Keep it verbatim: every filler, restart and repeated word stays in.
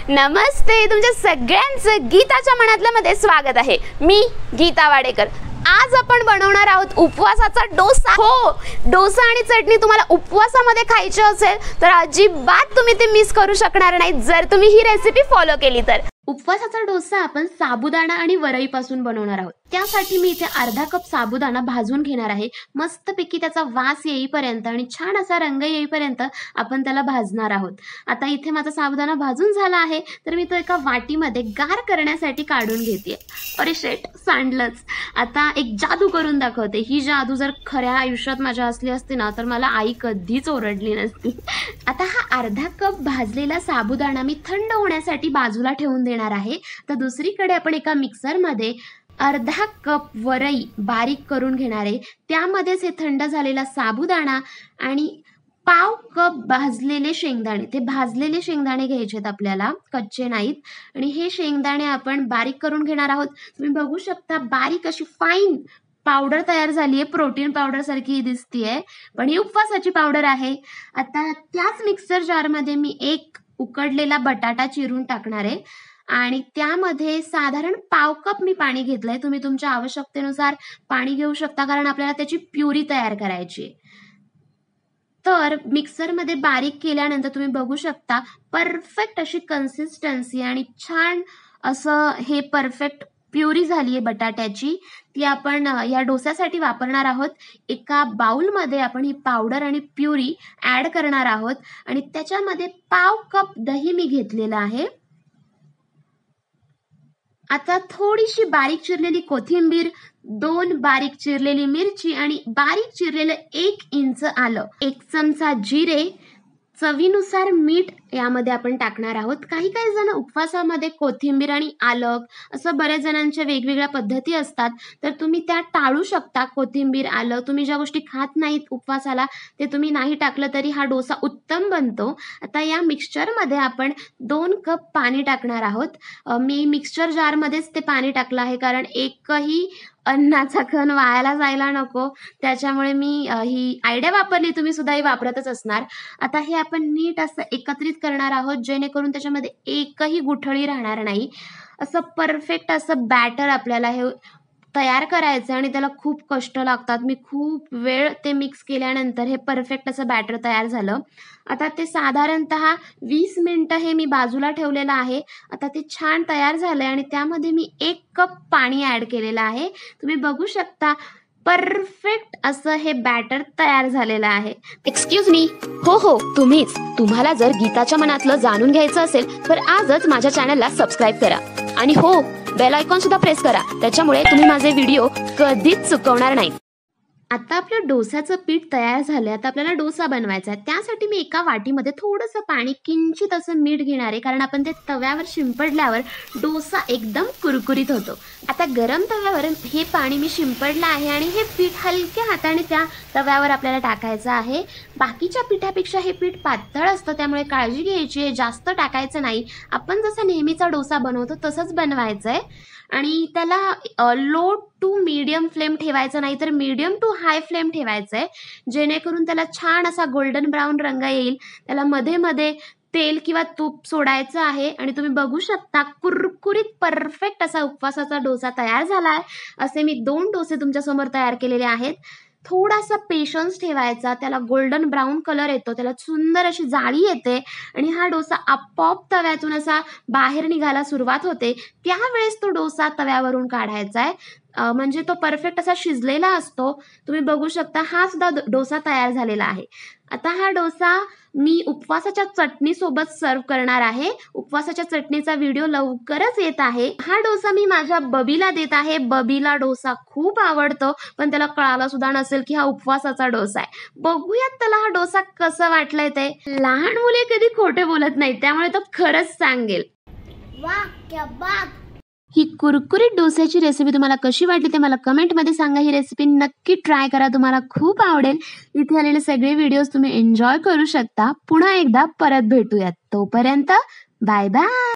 नमस्ते, तुमच्या सगळ्यांचं गीताच्या मनातल्या मध्ये स्वागत आहे। मी गीता वाडेकर। आज आपण बनवणार आहोत उपवासाचा डोसा। हो, डोसा आणि चटणी तुम्हाला उपवासामध्ये खायची असेल तर अजिबात तुम्ही ते मिस करू शकणार नाही जर तुम्ही ही रेसिपी फॉलो केली तर। उपवासाचा डोसा आपण साबुदाणा आणि वरईपासून बनवणार आहोत। त्यासाठी मी इथे अर्धा कप साबुदाणा भाजून घेणार आहे। मस्तपैकी त्याचा वास येईपर्यंत आणि छान असा रंग येईपर्यंत आपण त्याला भाजणार आहोत। आता इथे माझा साबुदाणा भाजून झाला आहे तर मी तो एका वाटीमध्ये गार करण्यासाठी काढून घेते। अरे शेट, सांडलंच। आता एक जादू करून दाखवते। ही जादू जर खऱ्या आयुष्यात माझ्या असली असती ना तर मला आई कधीच ओरडली नसती। आता हा अर्धा कप भाजलेला साबुदाणा मी थंड होण्यासाठी बाजूला ठेवून देणार आहे। तर दुसरीकडे आपण एका मिक्सर मध्ये अर्धा कप वरई बारीक करून घेणार आहे। त्यामध्येच हे थंड झालेला साबुदाणा आणि पाव कप भाजलेले शेंगदाणे, ते भाजलेले शेंगदाणे घ्यायचे आहेत आपल्याला, कच्चे नाहीत। आणि हे शेंगदाणे आपण बारीक करून घेणार आहोत। तुम्ही बघू शकता बारीक अशी फाईन पावडर तयार झाली आहे। प्रोटीन पावडर सारखी दिसतीये पण ही उपवासाची पावडर आहे। आता त्याच मिक्सर जार मध्ये मी एक उकडलेला बटाटा चिरून टाकणार आहे आणि त्यामध्ये साधारण पाव कप मी पाणी घेतलंय। तुम्ही तुमच्या आवश्यकतेनुसार पाणी घेऊ शकता कारण आपल्याला त्याची प्युरी तयार करायची आहे। तर मिक्सर मध्ये बारीक केल्यानंतर तुम्ही बघू शकता परफेक्ट अशी कन्सिस्टन्सी आणि छान असं हे परफेक्ट प्युरी झाली आहे बटाट्याची। ती आपण या डोस्यासाठी वापरणार आहोत। एका बाउल मध्ये आपण ही पावडर आणि प्युरी ऍड करणार आहोत आणि त्याच्यामध्ये पाव कप दही मी घेतलेलं आहे। आता थोडीशी बारीक चिरलेली कोथिंबीर, दोन बारीक चिरलेली मिरची आणि बारीक चिरलेलं एक इंच आलं, एक चमचा जिरे, चवीनुसार मीठ यामध्ये आपण टाकणार आहोत। काही काही जण उपवासामध्ये कोथिंबीर आणि आलं असं बऱ्याच जणांच्या वेगवेगळ्या पद्धती असतात तर तुम्ही त्या टाळू शकता। कोथिंबीर, आलं तुम्ही ज्या गोष्टी खात नाहीत उपवासाला ते तुम्ही नाही टाकलं तरी हा डोसा उत्तम बनतो। आता या मिक्सचर मध्ये आपण दोन कप पाणी टाकणार आहोत। मी मिक्सचर जार मध्येच ते पाणी टाकलं आहे कारण एकही अन्नाचा कण वायाला जायला नको, त्याच्यामुळे मी ही आयडिया वापरली। तुम्ही सुद्धा ही वापरतच असणार। आता हे आपण नीट असं एकत्रित करणार आहोत जेणेकरून त्याच्यामध्ये एकही गुठळी राहणार नाही। असं परफेक्ट असं बॅटर आपल्याला हे तयार करायचं आणि त्याला खूप कष्ट लागतात। मी खूप वेळ ते मिक्स केल्यानंतर हे परफेक्ट असं बॅटर तयार झालं। आता ते साधारणतः वीस मिनिटं हे मी बाजूला ठेवलेलं आहे। आता ते छान तयार झालंय आणि त्यामध्ये मी एक कप पाणी ऍड केलेलं आहे। तुम्ही बघू शकता परफेक्ट असं हे बॅटर तयार झालेलं आहे। एक्सक्यूज मी, हो हो तुम्हीच। तुम्हाला जर गीताच्या मनातलं जाणून घ्यायचं असेल तर आजच माझ्या चॅनलला सबस्क्राईब करा आणि हो, बेल आयकॉन सुद्धा प्रेस करा, त्याच्यामुळे तुम्ही माझे व्हिडिओ कधीच चुकवणार नाही। आता आपलं डोसाचं पीठ तयार झालंय। आता आपल्याला डोसा बनवायचा आहे। त्यासाठी मी एका वाटीमध्ये थोडंसं पाणी, किंचित असं मीठ घेणार आहे कारण आपण ते तव्यावर शिंपडल्यावर डोसा एकदम कुरकुरीत होतो। आता गरम तव्यावर हे पाणी मी शिंपडलं आहे आणि हे पीठ हलक्या हाताने त्या तव्यावर आपल्याला टाकायचं आहे। बाकीच्या पिठापेक्षा हे पीठ पातळ असतं त्यामुळे काळजी घ्यायची आहे, जास्त टाकायचं नाही। आपण जसं नेहमीचा डोसा बनवतो तसंच बनवायचं आहे आणि त्याला लो टू मीडियम फ्लेम ठेवायचं नाही तर मीडियम टू हाय फ्लेम ठेवायचं आहे जेणेकरून त्याला छान असा गोल्डन ब्राऊन रंग येईल। त्याला मध्ये मध्ये तेल किंवा तूप सोडायचं आहे आणि तुम्ही बघू शकता कुरकुरीत परफेक्ट असा उपवासाचा डोसा तयार झाला आहे। असे मी दोन डोसे तुमच्या समोर तयार केलेले आहेत। थोडासा पेशन्स ठेवायचा, त्याला गोल्डन ब्राऊन कलर येतो, त्याला सुंदर अशी जाळी येते आणि हा डोसा आपोआप तव्यातून असा बाहेर निघायला सुरुवात होते। त्यावेळेस तो डोसा तव्यावरून काढायचा आहे, म्हणजे तो परफेक्ट असा शिजलेला असतो। तुम्ही बघू शकता हा सुद्धा डोसा तयार झालेला आहे। आता हा डोसा मी उपवासाच्या चटणी सोबत सर्व करणार आहे। उपवासाच्या चटणीचा व्हिडिओ लवकरच येत आहे। हा डोसा मी माझ्या बबीला देत आहे। बबीला डोसा खूप आवडतो पण त्याला कळालं सुद्धा नसेल की हा उपवासाचा डोसा आहे। बघूयात त्याला हा डोसा कसं वाटलंय ते। लहान मुले कधी खोटे बोलत नाहीत त्यामुळे तो खरंच सांगेल। वाह क्या बात। ही कुरकुरीत डोस्याची रेसिपी तुम्हाला कशी वाटली ते मला कमेंट मध्ये सांगा। ही रेसिपी नक्की ट्राय करा, तुम्हाला खूप आवडेल। इथे आलेले सगळे व्हिडिओज तुम्ही एन्जॉय करू शकता। पुन्हा एकदा परत भेटूयात, तोपर्यंत बाय बाय।